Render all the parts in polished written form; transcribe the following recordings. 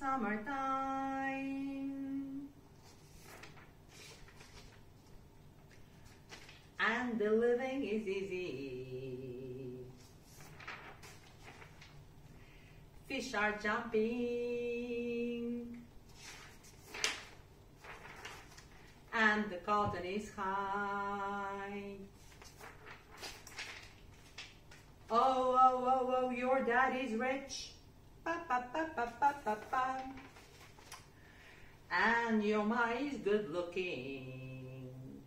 summertime. And the living is easy. Fish are jumping. And the cotton is high. Oh, oh, oh, oh, your dad is rich. Ba, ba, ba, ba, ba, ba, ba. And your ma is good looking.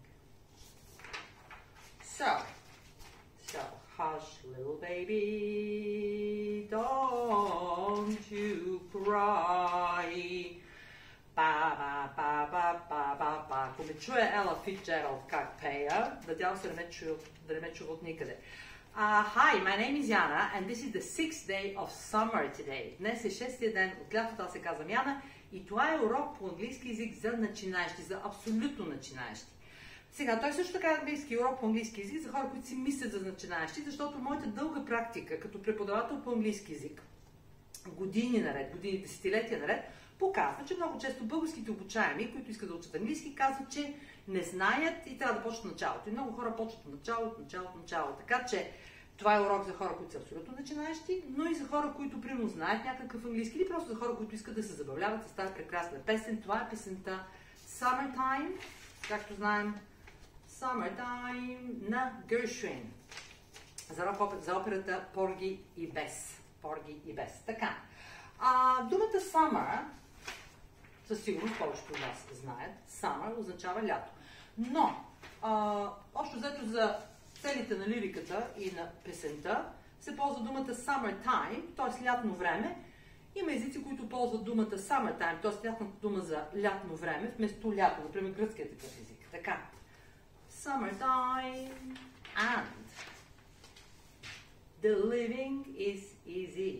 So, hush, little baby, don't you cry. Ба, ба, ба, ба, ба, ба, ба. Ако ме чуе Ела Фицджералд как пея, надявам се да не ме чува от никъде. Hi, my name is Yana and this is the 6th day of summer today. Днес е 6-тия ден от лятото, аз се казвам Яна и това е урок по английски език за начинаещи, за абсолютно начинаещи. Сега, той също така е английски урок по английски език за хора, които си мислят за начинаещи, защото моята дълга практика като преподавател по английски език, години, десетилетия наред, показва, че много често българските обучаеми, които искат да учат английски, казват, че не знаят и трябва да почнат началото. И много хора почват от началото. Така че това е урок за хора, които са абсолютно начинаещи, но и за хора, които примерно знаят някакъв английски или просто за хора, които искат да се забавляват с тази прекрасна песен. Това е песента Summertime, както знаем, Summertime на Gershwin за операта Порги и Бес. Така. Думата Summer, със сигурност повечето от вас знаят, Summer означава лято. Но, общо взето за целите на лириката и на песента се ползва думата Summertime, т.е. лятно време. Има езици, които ползват думата Summertime, т.е. лятната дума за лятно време, вместо лято, например гръцкият такъв език. Така. Summertime and the living is easy.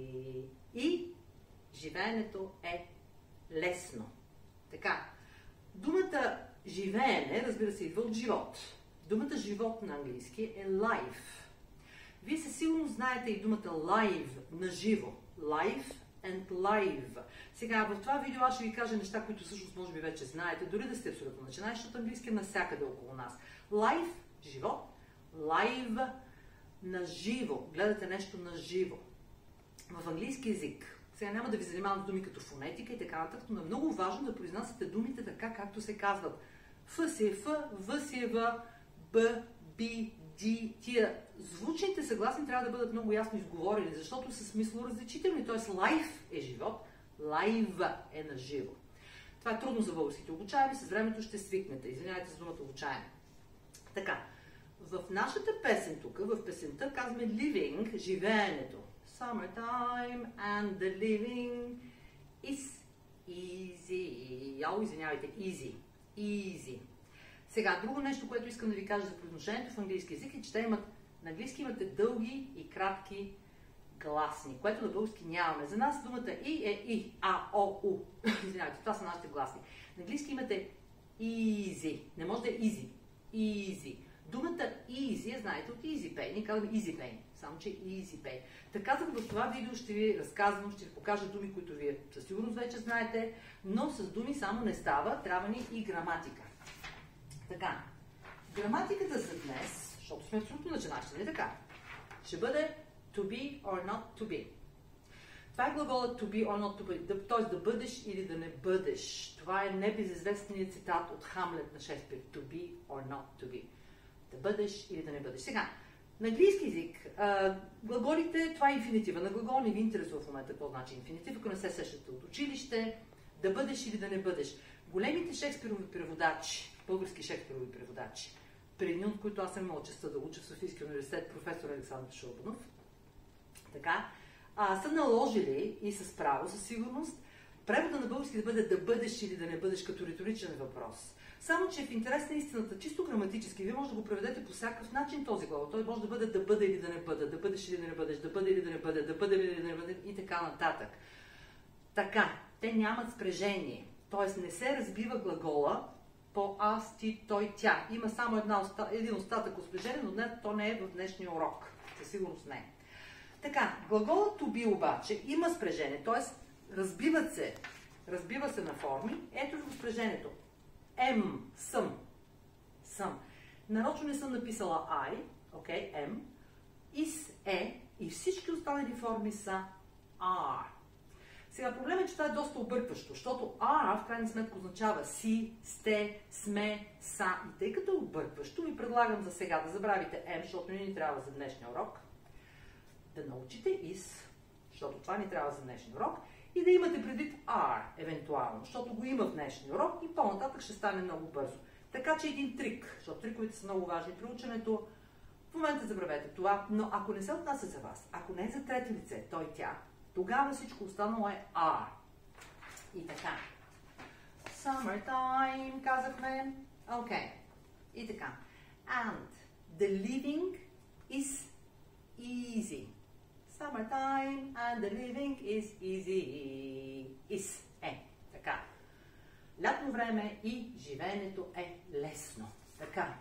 И живеенето е лесно. Така. Думата живеене, разбира се, идва от живот. Думата живот на английски е life. Вие със сигурност знаете и думата live, на живо. Life and live. Сега, в това видео аз ще ви кажа неща, които всъщност може би вече знаете, дори да сте абсолютно начинаещи, защото английски е навсякъде около нас. Life, живот, live, на живо. Гледате нещо на живо. В английски език. Сега няма да ви занимавам с думи като фонетика и така нататък, но е много важно да произнасяте думите така, както се казват. Ф си е Ф, В си е В, Б, Би, Ди. Тия звучните съгласни трябва да бъдат много ясно изговорени, защото са смислоразличителни. Т.е. life е живот, live е на живо. Това е трудно за българските обучаеми, с времето ще свикнете. Извинявайте за думата обучаеми. Така, в нашата песен тук, в песента казваме living, живеенето. Summertime and the living is easy. Извинявайте, easy. Сега, друго нещо, което искам да ви кажа за произношението в английски език е, че на английски имате дълги и кратки гласни, което на български нямаме. За нас думата и е и, а, о, у. Извинявайте, това са нашите гласни. На английски имате easy. Не може да е easy. Думата easy, знаете, от easy pay. Ние казваме easy pay, само че easy pay. Така, в това видео ще ви разказвам, ще ви покажа думи, които вие със сигурност вече знаете, но с думи само не става, трябва ни и граматика. Така, граматиката за днес, защото сме абсолютно начинащи, не така, ще бъде to be or not to be. Това е глаголът to be or not to be, т.е. да бъдеш или да не бъдеш. Това е небезизвестният цитат от Хамлет на Шекспир, to be or not to be. Да бъдеш или да не бъдеш. Сега, на английски език, глаголите, това е инфинитива. На глагол не ви интересува в момента какво значи инфинитив, ако не се сещате от училище, да бъдеш или да не бъдеш. Големите Шекспирови преводачи, български Шекспирови преводачи, преди от които аз съм имала честта да уча в Софийския университет, професор Александър Шурбанов, така, са наложили и с право, със сигурност, превода на български да бъде да бъдеш или да не бъдеш като риторичен въпрос. Само, че в интерес на истината, чисто граматически, вие може да го преведете по всякакъв начин този глагол. Той може да бъде да бъде или да не бъде, да бъдеш или да не бъдеш, да бъде или да не бъде, да бъде или да не бъде и така нататък. Така, те нямат спрежение. Т.е. не се разбива глагола по аз, ти, той, тя. Има само един остатък от спрежение, но то не е в днешния урок. Със сигурност не е. Така, глаголът to be обаче има спрежение, т.е. разбива се на форми. Ето в спряжението. М, съм. Нарочно не съм написала I, окей, М. Is е и всички останали форми са are. Сега проблемът е, че това е доста объркващо, защото are в крайна сметка означава си, сте, сме, са. И тъй като е объркващо, ви предлагам за сега да забравите M, защото не ни трябва за днешния урок, да научите is, защото това ни трябва за днешния урок, и да имате предвид are, евентуално, защото го има в днешния урок и по-нататък ще стане много бързо. Така че един трик, защото триковете са много важни при ученето, в момента забравете това, но ако не се отнася за вас, ако не е за трето лице, той, тя, тогава всичко останало е are. И така. Summertime, казахме. Окей. И така. And the living is easy. Summertime and the living is easy. Is е. Така. Лятно време и живеенето е лесно. Така.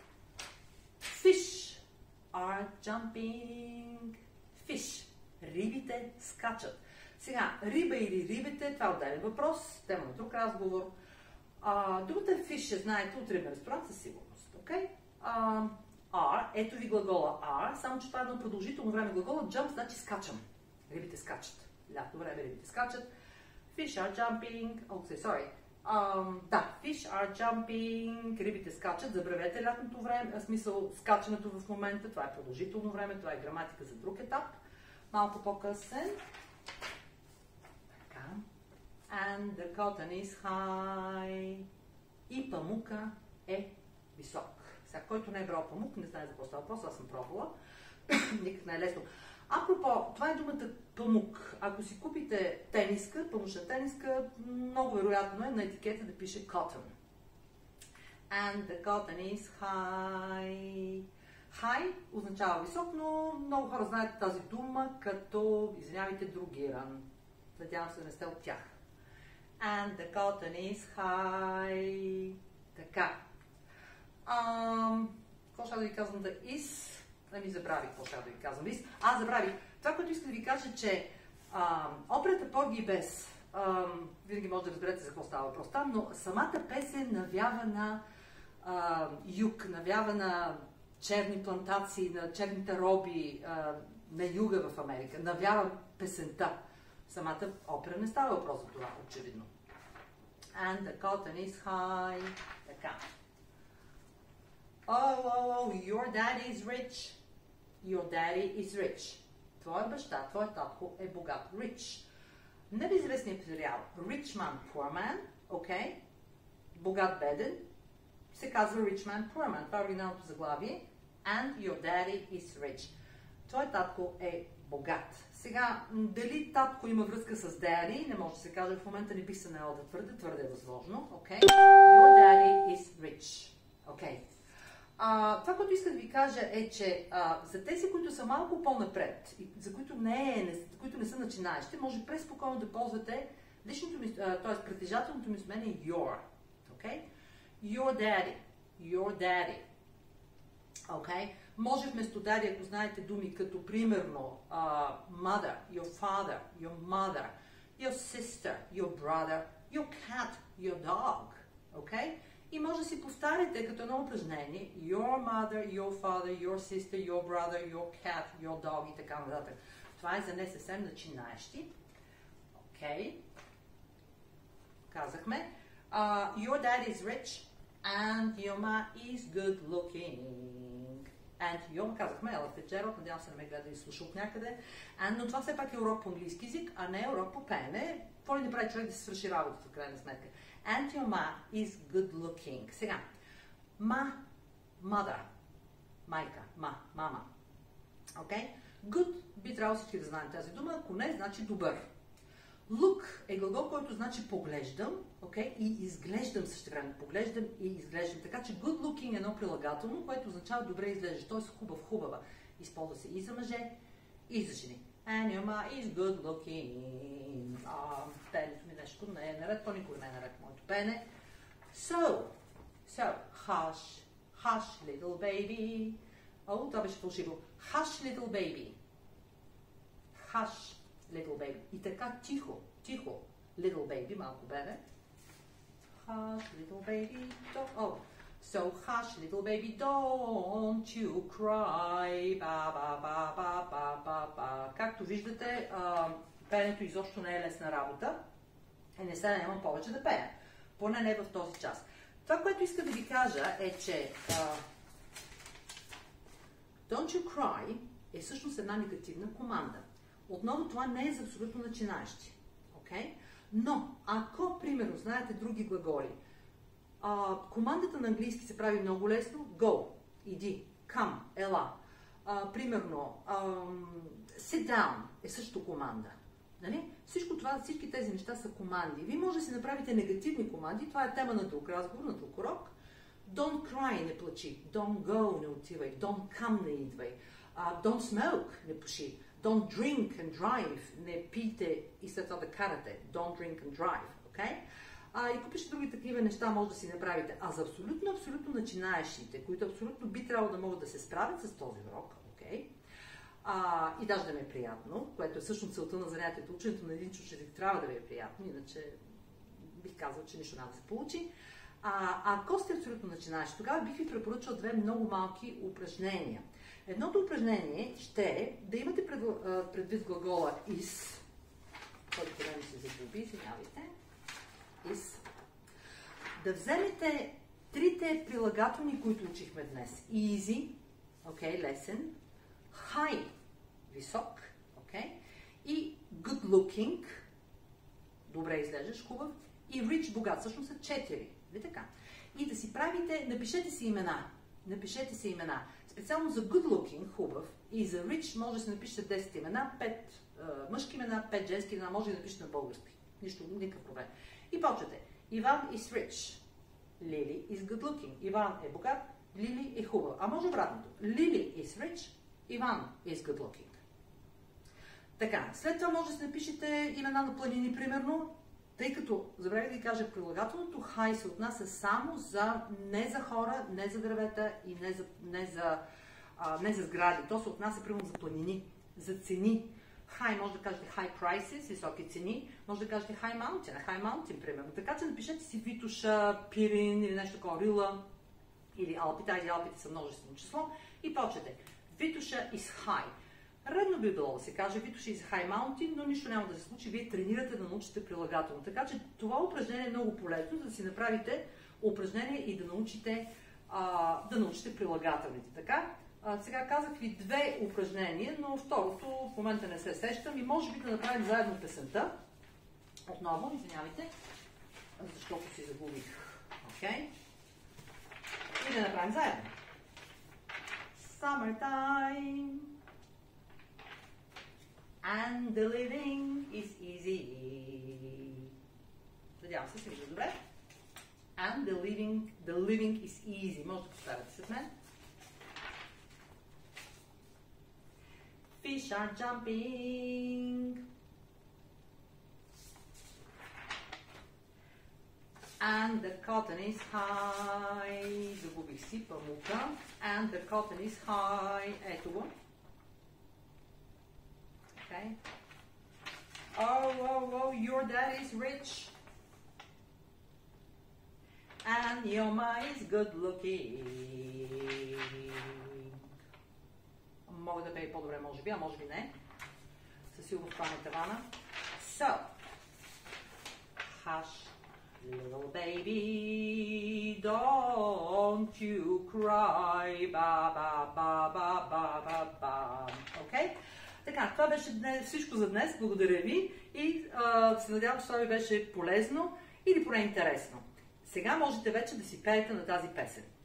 Fish are jumping. Fish. Рибите скачат. Сега, риба или рибите, това е отделен въпрос, тема на друг разговор. Другата fish, знаете, от рибен ресторант със сигурност. Okay? Are, ето ви глагола are, само че това е едно продължително време. Глагола jump значи скачам. Рибите скачат. Лятно време рибите скачат. Fish are jumping. Да, fish are jumping. Рибите скачат. Забравете лятното време, в смисъл скачането в момента. Това е продължително време, това е граматика за друг етап. Малко по-късен. Така. And the cotton is high. И памука е висок. Сега, който не е брал памук, не знае за какво става въпрос, аз съм пробвала. Никак не е лесно. Апропо, това е думата памук. Ако си купите тениска, памушна тениска, много вероятно е на етикета да пише cotton. And the cotton is high. High означава висок, но много хора знаят тази дума като, извинявайте, другиран. Надявам се да не сте от тях. And the cotton is high. Така. Какво ще да ви казвам да is? Ами забравих какво ще да ви казвам. Аз забравих. Това, което искам да ви кажа, че операта Порги и Бес, винаги може да разберете за какво става въпрос там, но самата песен навява на юг, навява на черни плантации, на черните роби на юга в Америка. Навява песента. Самата опера не става въпрос за това, очевидно. And the cotton is high. Така. Oh, your daddy is rich. Your daddy is rich. Твоя баща, твоя татко е богат. Rich. Небеизвестният сериал Rich Man, Poor Man, окей? Богат, беден, се казва Rich Man, Poor Man. Това е оригиналното заглавие. And your daddy is rich. Твой татко е богат. Сега, дали татко има връзка с daddy, не може да се каже, в момента не би се наел да твърде е възможно. Okay? Your daddy is rich. Okay. Това, което искам да ви кажа е, че за тези, които са малко по-напред, и за които не са начинаещи, може преспокойно да ползвате личното ми, т.е. притежателното ми смене your. Okay? Your daddy. Your daddy. Okay? Може вместо daddy, ако знаете думи като примерно mother, your father, your mother, your sister, your brother, your cat, your dog. Okay? И може да си повтаряте като едно упражнение your mother, your father, your sister, your brother, your cat, your dog и така нататък. Това е за не съвсем начинаещи. Окей. Казахме. Your dad is rich and your ma is good looking. And your, казахме, Ела Фицджералд, надявам се не ме гледа и слуша от някъде. Но това все пак е урок по английски език, а не е урок по пеене. Какво ли не прави човек да се свърши работата в крайна сметка? And your ma is good looking. Сега, mother, майка, мама. Okay? Good би трябвало всички да знаем тази дума, ако не, значи добър. Look е глагол, който значи поглеждам, okay? И изглеждам също време. Поглеждам и изглеждам. Така че good looking е едно прилагателно, което означава добре изглеждаш, т.е. хубав, хубава. Използва се и за мъже, и за жени. And your ma is good looking. Пенето ми нещо не е наред, то никога не е наред моето пене. So, hush little baby. Това беше фалшиво. Hush little baby. Hush little baby. И така тихо, Тихо. Little baby, малко бебе. Hush, little baby, don't... Oh. So, hush, little baby, don't you cry. Ba, ba, ba, ba, ba, ba, ba. Както виждате, пеенето изобщо не е лесна работа. И не се наемам повече да пея. Поне не в този час. Това, което иска да ви кажа е, че Don't you cry е всъщност една негативна команда. Отново това не е за абсолютно начинаещи. Okay? Но, ако, примерно, знаете други глаголи, командата на английски се прави много лесно. Go, иди, come, ела. Примерно, sit down е също команда. Нали? Всичко това, всички тези неща са команди. Вие може да си направите негативни команди. Това е тема на друг разговор, на друг урок. Don't cry, не плачи. Don't go, не отивай. Don't come, не идвай. Don't smoke, не пуши. Don't drink and drive, не пийте и след това да карате. Don't drink and drive, okay? И купиш други такива неща, може да си направите. А за абсолютно начинаещите, които абсолютно би трябвало да могат да се справят с този урок, okay? И даже да ми е приятно, което е всъщност целта на занятието. Ученето на един чужд език трябва да ви е приятно, иначе бих казал, че нищо няма да се получи. Ако сте абсолютно начинаещи, тогава бих ви препоръчал две много малки упражнения. Едното упражнение ще е да имате предвид глагола is, който време се загуби, извинявайте, is, да вземете трите прилагателни, които учихме днес. Easy, okay, лесен, high, висок, okay, и good looking, добре изглеждаш, хубав, и rich, богат, всъщност са 4. Така. И да си правите, напишете си имена. Напишете си имена. Специално за good looking, хубав, и за rich може да си напишете 10 имена, 5 мъжки имена, 5 женски имена, може да напишете на български. Нищо, никакъв проблем. И почвате. Иван is rich. Лили is good looking. Иван е богат, Лили е хубава. А може обратното. Лили is rich, Иван is good looking. Така, след това може да си напишете имена на планини, примерно, тъй като, забравя да ви кажа, прилагателното high се отнася само не за хора, не за дървета и не за сгради. То се отнася, примерно, за планини, за цени. High може да кажете high prices, високи цени, може да кажете high mountain, примерно. Така че напишете си Витуша, Пирин или нещо такова, Рила или Алпите. Тези Алпите са множествено число и почвате. Витуша is high. Редно би било да се каже Витуша is high mountain, но нищо няма да се случи. Вие тренирате да научите прилагателно. Така че това упражнение е много полезно, за да си направите упражнение и да научите прилагателните. Така, сега казах ви две упражнения, но второто в момента не се сещам и може би да направим заедно песента. Отново, извинявайте, защото си загубих. Okay. И да направим заедно. Summertime. And the living is easy. Надявам се, вижда добре. And the living is easy. Може да поставяте след мен. Fish are jumping. And the cotton is high. Загубих си памука. And the cotton is high. Ето го. Okay. Oh, your dad is rich. And your mom is good looking. Мога да пея по-добре, може би, а може би не. Със сигурност това е тавана. So, hush, little baby, don't you cry, ba ba ba ba ba ba ba. Okay? Така, това беше всичко за днес. Благодаря ви и се надявам, че това ви беше полезно или поне интересно. Сега можете вече да си пеете на тази песен.